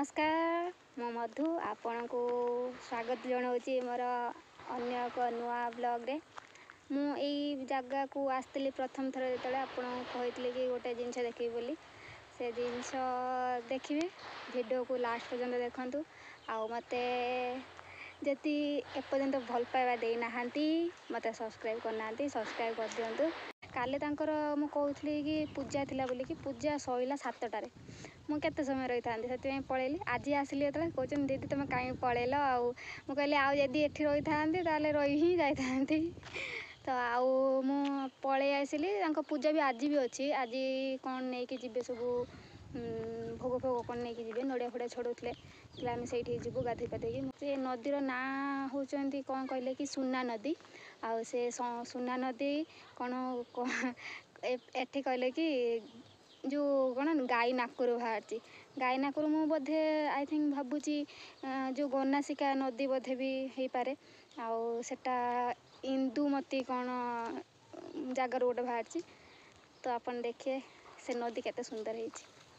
नमस्कार मो मधु आपण को स्वागत जनाऊँगी मोर अन्य एक नुआ ब्लॉग रे मु जगह को आसती प्रथम थर जो आपको कही कि गोटे जिनस देखी बोली से जिनस देखिए वीडियो को लास्ट पर्यंत देखु आउ मत जी एपर्यंत भल पाइबा देना मत सब्सक्राइब करना सब्सक्राइब कर दिंतु काले मु कहूली कि पूजा थिला बोली कि पूजा सैला 7टार मु केते समय रही था से पलैली आज आसिली जो कहते दीदी तुम कहीं पलैल आउ मु कहली आउ जदि एठी रही था रही ही जाती तो आउ मु पलि आसिली पूजा भी आज भी अच्छी आज कौन नहीं कि जीवे सब भोग फोग कौन नहीं कि जीवे नड़िया फड़िया छड़ौले आम से जीवु गाधे पाधे से नदीर ना होती कौन कहले कि सुना नदी आ से सुना नदी कौन एठी कहले कि जो कौन गाई नाकरू बाहर गाई नाकरू मु बोधे आई थिंक भावुची जो गनासिका नदी बोधे भी हो पारे आउ सेटा इंदुमती कौन जगार गोटे बाहर तो अपन देखिए से नदी केते सुंदर है।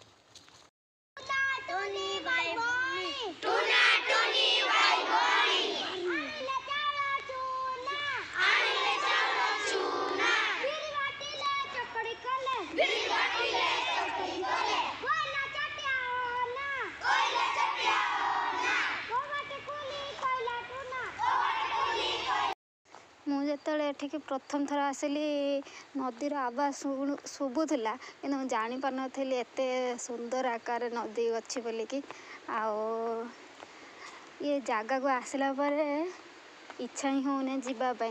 मुझे प्रथम थर आसली नदीर आवाज शुभुला कि जानी पार नी एत सुंदर आकार नदी अच्छी बोलिकी आओ ये जगह को आसला इच्छा ही होने जीवाई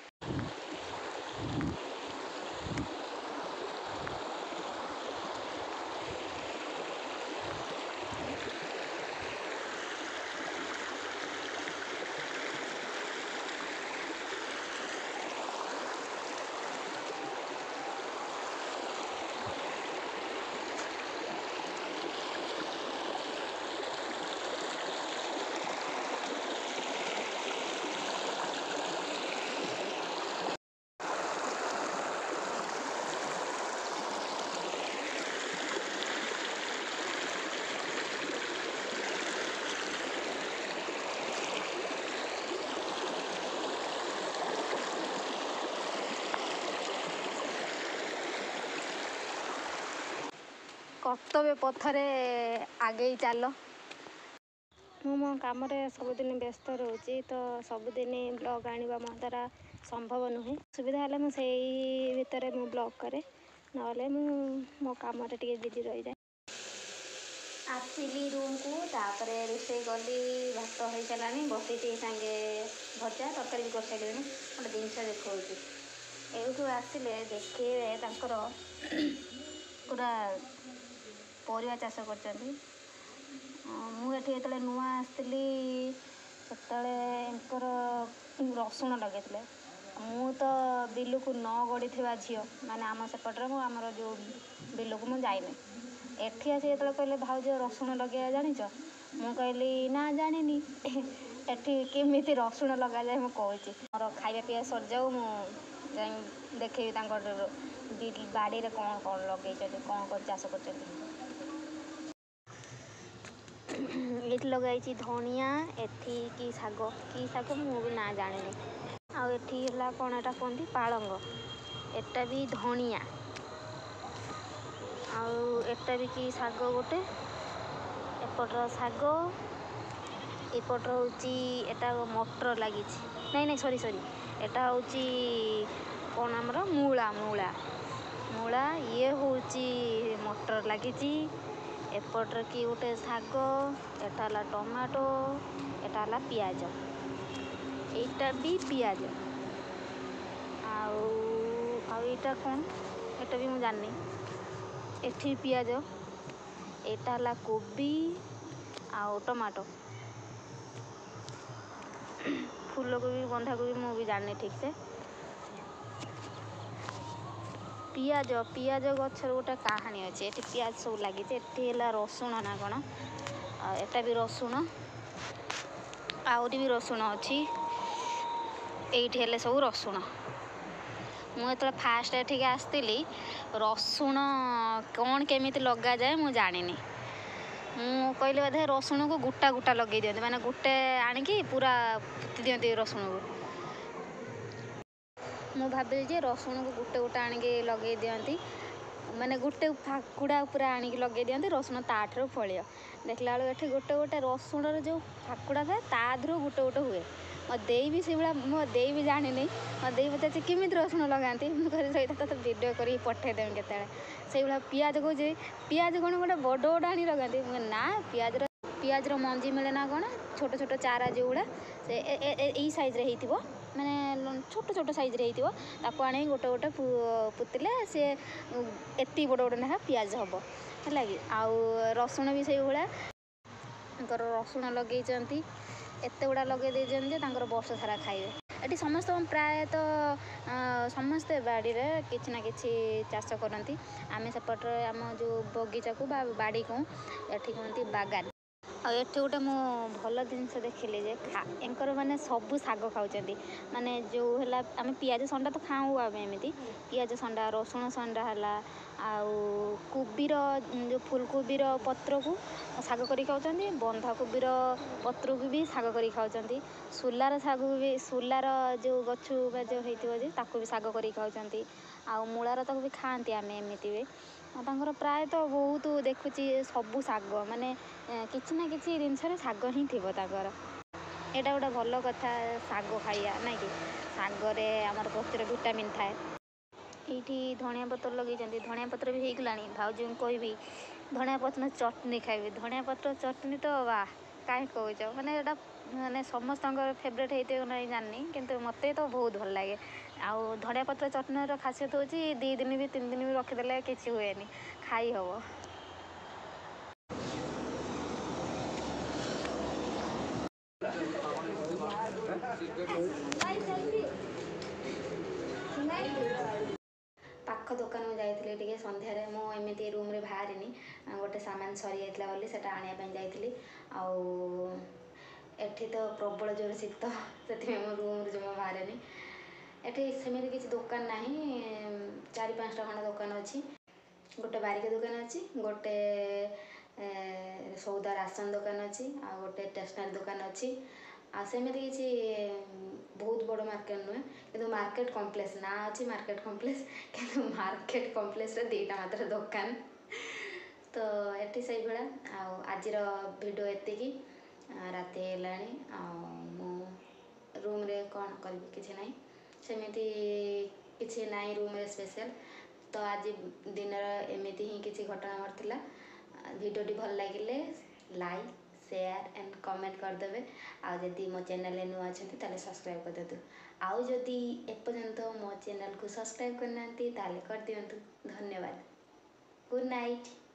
कर्तव्य पथरे आगे चल मो काम सबुदिन व्यस्त रोचे तो सबुदिन ब्लॉग आने मो द्वारा संभव नुहे सुविधा है मुझे भितर मु ब्लॉग करे ना मो काम बिजी रही जाए आसली रूम को तापर रोषे गली भात हो सारा बसई सांगे भजा तरकारी भी कर सारे गोटे जिनस देखा यूँ आसिले देखिए पूरा परिवा चाष कर मुझे जो नुआ आसती से रसुण लगे मु तो बिल को न गड़ी झील माने आम सेपटे आमर जो बिल को मुझे जाइनि एठी आसी जो कहले भाउज रसुण लगे जाच मु कहली ना जानी एठी केमी रसुण लगा जाए मुझे मोर खाଇବା पिया सर जाऊ मुझे देखे बाड़ी में कौन कौन लगे कौन चाष कर लगाई धनिया एथी की साग मु भी ना जानी आठी कौन एटा कहती पालंग एटा भी धनिया आटा भी कि साग गोटे एपटर साग एपटर हूँ मटर लगी नहीं सॉरी एटा हूँ कौन आमर मूला मूला मूला ये हूँ मटर लगी एपटर कि गोटे साग एटा टमाटो एटा पियाज एटा भी पियाज आटा कौन एटा भी मुझे जानी एठी पियाज एटा कोबी आउ टमाटो फूलकोबी बंधाकोबी मु भी जानी ठीक से पियाज पियाज गचर गोटे कहानी अच्छे ये पियाज सब लगी रसुण ना कौन एटा भी रसुण आहरी भी रसुण अच्छी ये सब रसुण मुझे फास्ट एठिक आसती रसुण कौन केमी लग जाए मुझे जानी ମୁଁ କହିଲି ବୋଧେ ରସୁଣକୁ ଗୋଟା ଗୋଟା ଲଗେଇ ଦିଅନ୍ତି, ମାନେ ଗୋଟେ ଆଣିକି ପୁରା ପୋତି ଦିଅନ୍ତି ରସୁଣକୁ। ମୁଁ ଭାବିଲି ଯେ ରସୁଣକୁ ଗୋଟେ ଗୋଟେ ଆଣିକି ଲଗେଇ ଦିଅନ୍ତି, ମାନେ ଗୋଟେ ଫାକୁଡ଼ା ପୁରା ଆଣିକି ଲଗେଇ ଦିଅନ୍ତି, ରସୁଣ ତାଠାରୁ ଫଳିବ। ଦେଖିଲା ବେଳକୁ ଏଠି ଗୋଟେ ଗୋଟେ ରସୁଣର ଯେଉଁ ଫାକୁଡ଼ା ଥାଏ ତା ଦେହରୁ ଗୋଟେ ଗୋଟେ ହୁଏ। ମୋ ଦେଇ ବି ସେଇଭଳିଆ, ମୋ ଦେଇ ବି ଜାଣିନି, ମୋ ଦେଇ ପଚାରୁଛି କେମିତି ରସୁଣ ଲଗାନ୍ତି। ମୁଁ କହିଲି ସେଇଟା ତତେ ଭିଡ଼ିଓ କରିକି ପଠେଇଦେବି କେତେବେଳେ। ସେଇଭଳିଆ ପିଆଜ କହୁଛି, ପିଆଜ କ'ଣ ଗୋଟେ ବଡ଼ ବଡ଼ ଆଣି ଲଗାନ୍ତି। ମୁଁ କହିଲି ନା, ପିଆଜର ମଞ୍ଜି ମିଳେ ନା କ'ଣ, ଛୋଟ ଛୋଟ ଚାରା ଯେଉଁଗୁଡ଼ା ସେ ଏଇ ସାଇଜ୍ରେ ହେଇଥିବ, ମାନେ ଛୋଟ ଛୋଟ ସାଇଜ୍ରେ ହେଇଥିବ, ତାକୁ ଆଣିକି ଗୋଟେ ଗୋଟେ ପୋତିଲେ ସେ ଏତିକି ବଡ଼ ବଡ଼ ଲେଖା ପିଆଜ ହେବ, ହେଲା କି। ଆଉ ରସୁଣ ବି ସେଇଭଳିଆ, ତାଙ୍କର ରସୁଣ ଲଗେଇଛନ୍ତି, ଏତେ ଗୁଡ଼ା ଲଗେଇ ଦେଇଛନ୍ତି ଯେ ତାଙ୍କର ବର୍ଷ ସାରା ଖାଇବେ। ଏଠି ସମସ୍ତଙ୍କ ପ୍ରାୟତଃ ସମସ୍ତେ ବାଡ଼ିରେ କିଛି ନା କିଛି ଚାଷ କରନ୍ତି। ଆମେ ସେପଟରେ ଆମ ଯେଉଁ ବଗିଚାକୁ ବା ବାଡ଼ିକୁ ଏଠି କୁହନ୍ତି ବାଗାନ। ଆଉ ଏଠି ଗୋଟେ ମୁଁ ଭଲ ଜିନିଷ ଦେଖିଲି ଯେ ୟାଙ୍କର ମାନେ ସବୁ ଶାଗ ଖାଉଛନ୍ତି। ମାନେ ଯେଉଁ ହେଲା, ଆମେ ପିଆଜ ସଣ୍ଡା ତ ଖାଉ, ଆମେ ଏମିତି ପିଆଜ ସଣ୍ଡା, ରସୁଣ ସଣ୍ଡା ହେଲା, ଆଉ କୋବିର ଯେଉଁ ଫୁଲକୋବିର ପତ୍ରକୁ ଶାଗ କରିକି ଖାଉଛନ୍ତି, ବନ୍ଧାକୋବିର ପତ୍ରକୁ ବି ଶାଗ କରିକି ଖାଉଛନ୍ତି, ସୋଲାର ଶାଗକୁ ବି, ସୋଲାର ଯେଉଁ ଗଛ ବା ଯେଉଁ ହେଇଥିବ ଯେ ତାକୁ ବି ଶାଗ କରିକି ଖାଉଛନ୍ତି, ଆଉ ମୂଳାର ତାକୁ ବି ଖାଆନ୍ତି ଆମେ ଏମିତି ବି। ତାଙ୍କର ପ୍ରାୟତଃ ବହୁତ ଦେଖୁଛି ସବୁ ଶାଗ, ମାନେ କିଛି ନା କିଛି ଜିନିଷରେ ଶାଗ ହିଁ ଥିବ ତାଙ୍କର। ଏଇଟା ଗୋଟେ ଭଲ କଥା, ଶାଗ ଖାଇବା ନାଇଁ କି। ଶାଗରେ ଆମର ପ୍ରଚୁର ଭିଟାମିନ୍ ଥାଏ। ଏଇଠି ଧଣିଆ ପତ୍ର ଲଗେଇଛନ୍ତି, ଧଣିଆ ପତ୍ର ବି ହେଇଗଲାଣି। ଭାଉଜଙ୍କୁ କହିବି ଧଣିଆ ପତ୍ର ଚଟଣି ଖାଇବି। ଧଣିଆ ପତ୍ର ଚଟଣି ତ ବା କାହିଁ କହୁଛ, ମାନେ ଏଇଟା ମାନେ ସମସ୍ତଙ୍କର ଫେଭରେଟ୍ ହେଇଥିବ ନାହିଁ ଜାଣିନି, କିନ୍ତୁ ମୋତେ ତ ବହୁତ ଭଲ ଲାଗେ। ଆଉ ଧଣିଆ ପତ୍ର ଚଟଣିର ଖାସିୟତ ହେଉଛି 2 ଦିନ ବି 3 ଦିନ ବି ରଖିଦେଲେ କିଛି ହୁଏନି, ଖାଇ ହେବ। ପାଖ ଦୋକାନକୁ ଯାଇଥିଲି ଟିକେ ସନ୍ଧ୍ୟାରେ, ମୁଁ ଏମିତି ରୁମ୍ରେ ବାହାରିନି, ଗୋଟେ ସାମାନ ସରିଯାଇଥିଲା ବୋଲି ସେଟା ଆଣିବା ପାଇଁ ଯାଇଥିଲି। ଆଉ ଏଠି ତ ପ୍ରବଳ ଜୋର ଶୀତ, ସେଥିପାଇଁ ମୁଁ ରୁମ୍ରୁ ଜମା ବାହାରେନି। ଏଠି ସେମିତି କିଛି ଦୋକାନ ନାହିଁ, 4-5ଟା ଖଣ୍ଡେ ଦୋକାନ ଅଛି। ଗୋଟେ ବାରିକ ଦୋକାନ ଅଛି, ଗୋଟେ ସଉଦା ରାସନ ଦୋକାନ ଅଛି, ଆଉ ଗୋଟେ ଷ୍ଟେସନାରୀ ଦୋକାନ ଅଛି। ଆଉ ସେମିତି କିଛି ବହୁତ ବଡ଼ ମାର୍କେଟ ନୁହେଁ, କିନ୍ତୁ ମାର୍କେଟ କମ୍ପ୍ଲେକ୍ସ ନାଁ ଅଛି ମାର୍କେଟ କମ୍ପ୍ଲେକ୍ସ, କିନ୍ତୁ ମାର୍କେଟ କମ୍ପ୍ଲେକ୍ସରେ 2ଟା ମାତ୍ର ଦୋକାନ। ତ ଏଠି ସେଇଭଳିଆ। ଆଉ ଆଜିର ଭିଡ଼ିଓ ଏତିକି, ରାତି ହେଲାଣି, ଆଉ ମୁଁ ରୁମ୍ରେ କ'ଣ କରିବି, କିଛି ନାହିଁ, ସେମିତି କିଛି ନାହିଁ ରୁମ୍ରେ ସ୍ପେଶାଲ। ତ ଆଜି ଦିନର ଏମିତି ହିଁ କିଛି ଘଟଣା ଘଟିଥିଲା। ଭିଡ଼ିଓଟି ଭଲ ଲାଗିଲେ ଲାଇକ୍, ସେୟାର ଆଣ୍ଡ କମେଣ୍ଟ କରିଦେବେ। ଆଉ ଯଦି ମୋ ଚ୍ୟାନେଲରେ ନୂଆ ଅଛନ୍ତି ତାହେଲେ ସବସ୍କ୍ରାଇବ୍ କରିଦିଅନ୍ତୁ। ଆଉ ଯଦି ଏପର୍ଯ୍ୟନ୍ତ ମୋ ଚ୍ୟାନେଲକୁ ସବସ୍କ୍ରାଇବ୍ କରିନାହାନ୍ତି ତାହେଲେ କରିଦିଅନ୍ତୁ। ଧନ୍ୟବାଦ। Good night.